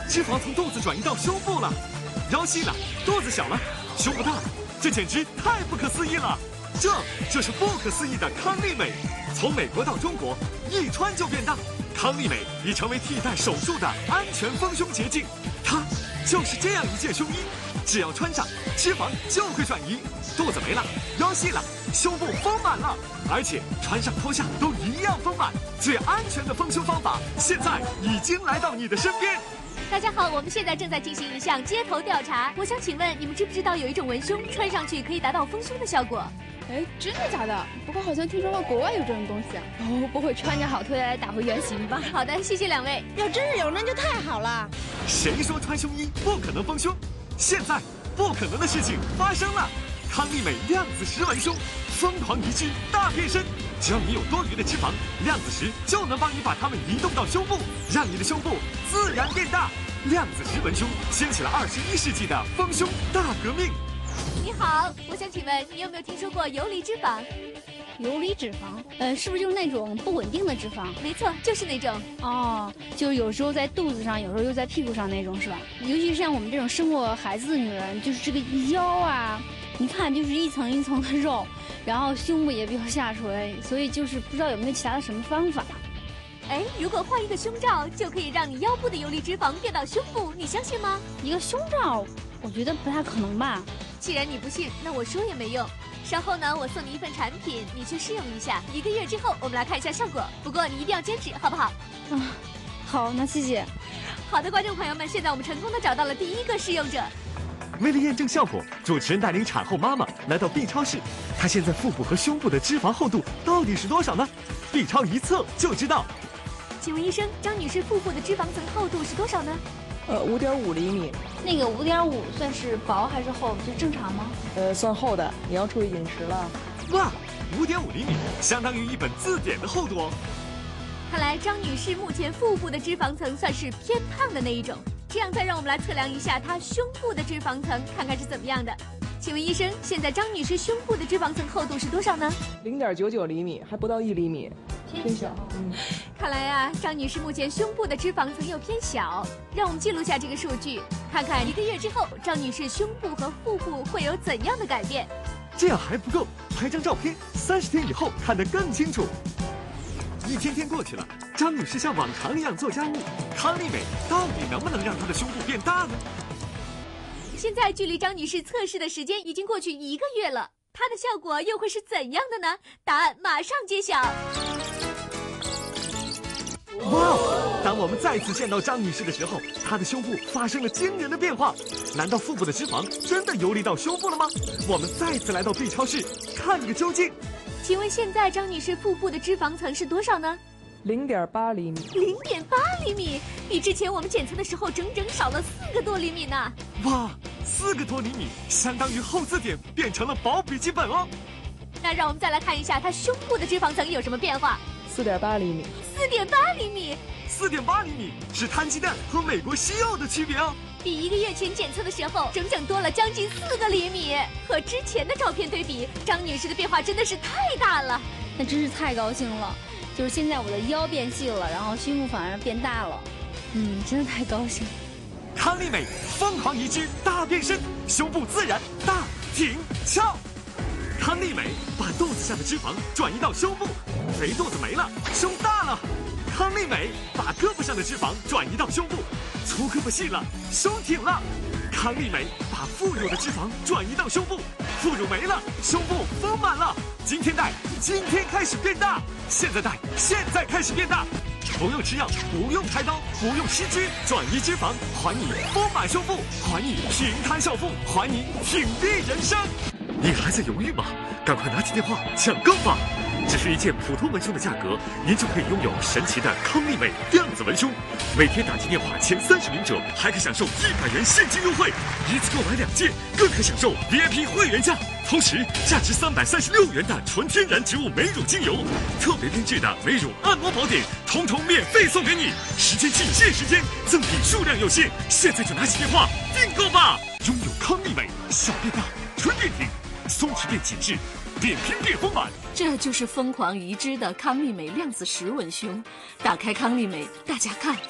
脂肪从肚子转移到胸部了，腰细了，肚子小了，胸部大了，这简直太不可思议了！这就是不可思议的康丽美，从美国到中国，一穿就变大。康丽美已成为替代手术的安全丰胸捷径，它就是这样一件胸衣，只要穿上，脂肪就会转移，肚子没了，腰细了，胸部丰满了，而且穿上脱下都一样丰满。最安全的丰胸方法，现在已经来到你的身边。 大家好，我们现在正在进行一项街头调查。我想请问，你们知不知道有一种文胸穿上去可以达到丰胸的效果？ 哎，真的假的？不过好像听说过国外有这种东西啊。 哦，不会穿着好推来打回原形吧？ 好的，谢谢两位。 要真是有，那就太好了。 谁说穿胸衣不可能丰胸？现在不可能的事情发生了。康丽美量子石文胸疯狂移植大变身，只要你有多余的脂肪，量子石就能帮你把它们移动到胸部，让你的胸部自然变大。量子石文胸掀起了21世纪的丰胸大革命。 你好，我想请问你有没有听说过游离脂肪？ 游离脂肪，是不是就是那种不稳定的脂肪？ 没错，就是那种。 哦，就是有时候在肚子上，有时候又在屁股上那种，是吧？尤其是像我们这种生过孩子的女人，就是这个腰啊，你看就是一层一层的肉，然后胸部也比较下垂，所以就是不知道有没有其他的什么方法。 哎，如果换一个胸罩，就可以让你腰部的游离脂肪变到胸部，你相信吗？ 一个胸罩，我觉得不太可能吧。 既然你不信，那我说也没用。稍后呢，我送你一份产品，你去试用一下。1个月之后，我们来看一下效果。不过你一定要坚持，好不好？ 啊，好，那谢谢。 好的，观众朋友们，现在我们成功的找到了第1个试用者。 为了验证效果，主持人带领产后妈妈来到 B 超室，她现在腹部和胸部的脂肪厚度到底是多少呢？ B 超一测就知道。 请问医生，张女士腹部的脂肪层厚度是多少呢 ？5.5厘米。 那个5.5算是薄还是厚？就正常吗？ 算厚的，你要注意饮食了。 哇，5.5厘米相当于一本字典的厚度哦。 看来张女士目前腹部的脂肪层算是偏胖的那一种。这样再让我们来测量一下她胸部的脂肪层，看看是怎么样的。请问医生，现在张女士胸部的脂肪层厚度是多少呢 ？0.99厘米，还不到1厘米。偏小。 看来啊，张女士目前胸部的脂肪层又偏小。让我们记录下这个数据，看看1个月之后，张女士胸部和腹部会有怎样的改变。 这样还不够，拍张照片，30天以后看得更清楚。一天天过去了，张女士像往常一样做家务。康丽美到底能不能让她的胸部变大呢？ 现在距离张女士测试的时间已经过去1个月了，她的效果又会是怎样的呢？答案马上揭晓。 哇！当我们再次见到张女士的时候，她的胸部发生了惊人的变化。难道腹部的脂肪真的游离到胸部了吗？我们再次来到 B 超室，看个究竟。 请问现在张女士腹部的脂肪层是多少呢 ？0.8厘米。 0.8厘米，比之前我们检测的时候整整少了4个多厘米呢。 哇，4个多厘米，相当于厚字典变成了薄笔记本哦。 那让我们再来看一下她胸部的脂肪层有什么变化。 4.8厘米。 4.8厘米。 4.8厘米是摊鸡蛋和美国西柚的区别哦。 比1个月前检测的时候整整多了将近4个厘米，和之前的照片对比，张女士的变化真的是太大了。 那真是太高兴了，就是现在我的腰变细了，然后胸部反而变大了，真的太高兴了。 康丽美疯狂移植大变身，胸部自然大挺翘。康丽美把肚子下的脂肪转移到胸部，肥肚子没了，胸大了。康丽美把胳膊上的脂肪转移到胸部，粗胳膊细了，胸挺了。康丽美把腹乳的脂肪转移到胸部，腹乳没了，胸部丰满了。今天戴，今天开始变大；现在戴，现在开始变大。不用吃药，不用开刀，不用吸脂，转移脂肪，还你丰满胸部，还你平摊小腹，还你挺立人生。你还在犹豫吗？赶快拿起电话抢购吧！只是一件普通文胸的价格，您就可以拥有神奇的康丽美量子文胸。每天打进电话前30名者，还可享受100元现金优惠，一次购买2件，更可享受 VIP 会员价。同时，价值336元的纯天然植物美乳精油，特别编制的美乳按摩宝典，统统免费送给你。时间仅限时间，赠品数量有限，现在就拿起电话订购吧！拥有康丽美，小变大，纯变挺，松弛变紧致，变拼变丰满。 这就是疯狂移植的康丽美量子石文胸。打开康丽美，大家看，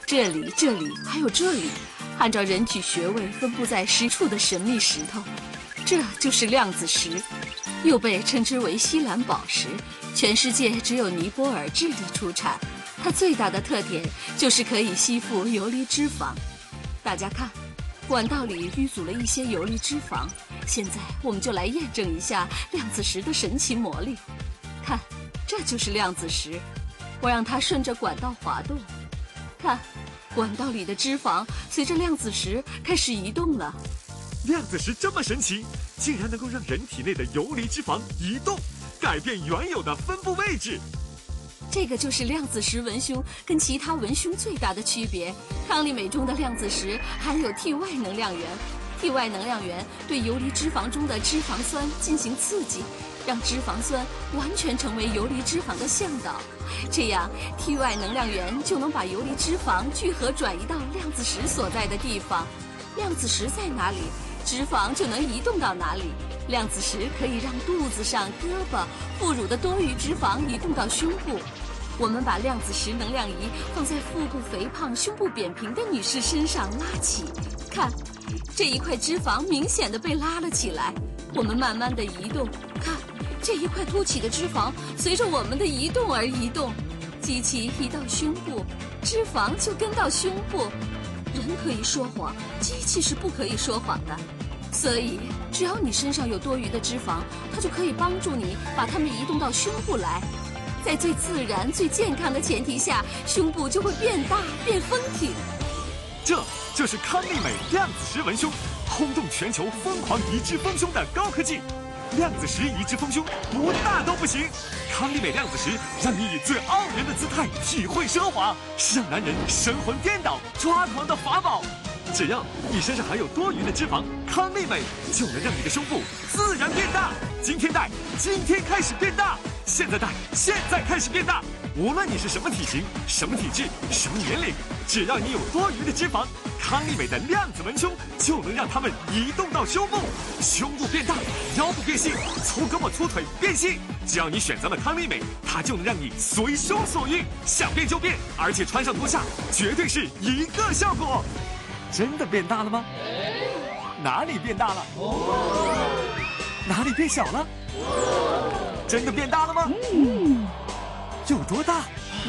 这里，这里，还有这里，按照人体穴位分布在10处的神秘石头，这就是量子石，又被称之为西兰宝石。全世界只有尼泊尔、智利出产。它最大的特点就是可以吸附游离脂肪。大家看，管道里淤阻了一些游离脂肪。现在我们就来验证一下量子石的神奇魔力。看，这就是量子石。我让它顺着管道滑动，看，管道里的脂肪随着量子石开始移动了。 量子石这么神奇，竟然能够让人体内的游离脂肪移动，改变原有的分布位置。 这个就是量子石文胸跟其他文胸最大的区别。康利美中的量子石含有 Ty 能量源，Ty 能量源对游离脂肪中的脂肪酸进行刺激，让脂肪酸完全成为游离脂肪的向导。这样 Ty 能量源就能把游离脂肪聚合转移到量子石所在的地方。量子石在哪里，脂肪就能移动到哪里。量子石可以让肚子上、胳膊、副乳的多余脂肪移动到胸部。我们把量子石能量仪放在腹部肥胖、胸部扁平的女士身上拉起，看，这一块脂肪明显的被拉了起来。我们慢慢的移动，看，这一块凸起的脂肪随着我们的移动而移动。机器移到胸部，脂肪就跟到胸部。人可以说谎，机器是不可以说谎的。所以，只要你身上有多余的脂肪，它就可以帮助你把它们移动到胸部来。在最自然、最健康的前提下，胸部就会变大、变丰挺。 这就是康利美量子石文胸，轰动全球、疯狂移植丰胸的高科技。量子石移植丰胸不大都不行，康利美量子石让你以最傲人的姿态体会奢华，是让男人神魂颠倒、抓狂的法宝。只要你身上还有多余的脂肪，康利美就能让你的胸部自然变大。今天戴，今天开始变大；现在戴，现在开始变大。无论你是什么体型、什么体质、什么年龄，只要你有多余的脂肪，康利美的量子文胸就能让它们移动到胸部，胸部变大，腰部变细，粗胳膊粗腿变细。只要你选择了康利美，它就能让你随胸所欲，想变就变，而且穿上脱下绝对是一个效果。真的变大了吗？哪里变大了？哪里变小了？真的变大了吗？有多大？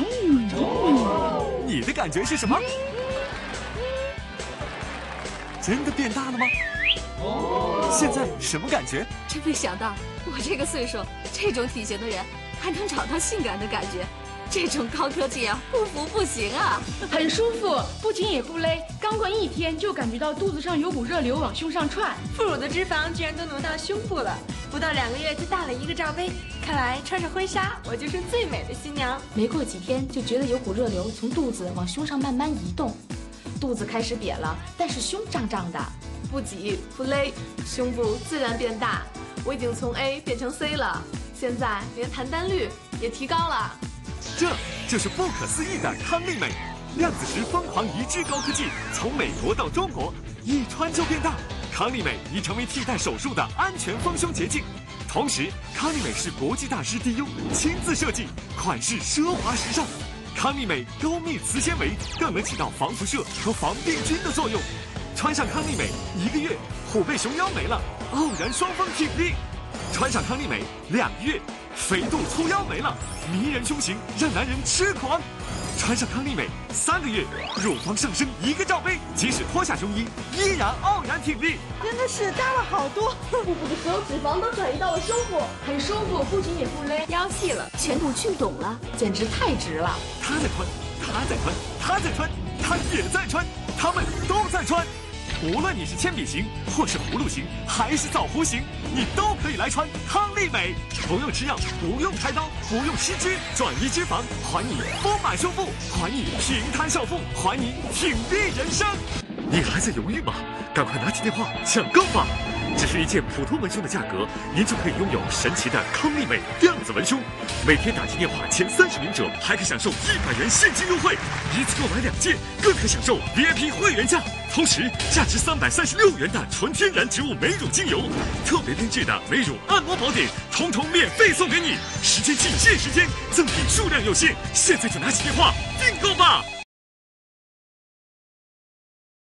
你的感觉是什么？真的变大了吗？现在什么感觉？ 真没想到，我这个岁数，这种体型的人还能找到性感的感觉。这种高科技啊，不服不行啊！ 很舒服，不紧也不勒，刚灌1天就感觉到肚子上有股热流往胸上窜， 副乳的脂肪居然都能到胸部了，不到2个月就大了1个罩杯。看来穿上婚纱，我就是最美的新娘。 没过几天就觉得有股热流从肚子往胸上慢慢移动，肚子开始瘪了，但是胸胀胀的， 不挤不勒，胸部自然变大。我已经从 A 变成 C 了，现在连谈单率也提高了。 这就是不可思议的康利美量子石疯狂移植高科技，从美国到中国，一穿就变大。康利美已成为替代手术的安全丰胸捷径。同时，康利美是国际大师 DU 亲自设计，款式奢华时尚。康利美高密磁纤维更能起到防辐射和防病菌的作用。穿上康利美1个月，虎背熊腰没了，傲然双峰挺立；穿上康利美2个月，肥肚粗腰没了，迷人胸型让男人痴狂；穿上康利美3个月，乳房上升1个罩杯，即使脱下胸衣，依然傲然挺立。 真的是大了好多，腹部的所有脂肪都转移到了胸部， 很舒服，不紧也不勒， 腰细了， 全部聚拢了，简直太值了。 他在穿，他在穿，他在穿，他也在穿，他们都在穿。无论你是铅笔型，或是葫芦型，还是枣核型，你都可以来穿康利美。不用吃药，不用开刀，不用吸脂，转移脂肪，还你丰满胸部，还你平摊少腹，还你挺立人生。你还在犹豫吗？赶快拿起电话抢购吧！只是一件普通文胸的价格，您就可以拥有神奇的康利美量子文胸。每天打进电话前30名者，还可享受100元现金优惠，一次购买2件，更可享受 VIP 会员价。同时，价值336元的纯天然植物美乳精油，特别编制的美乳按摩宝典，统统免费送给你。时间仅限时间，赠品数量有限，现在就拿起电话订购吧！